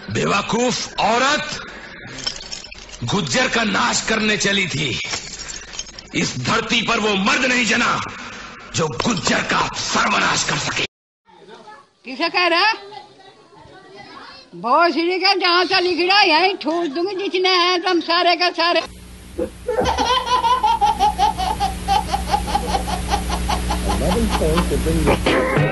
बेवकूफ औरत गुज्जर का नाश करने चली थी। इस धरती पर वो मर्द नहीं जना जो गुज्जर का सर्वनाश कर सके। किसे कह रहा? बहुत सीढ़ी का जहाँ से लिख रहा यही ठूस दूंगी जिसने है तुम सारे का सारे। Points to bring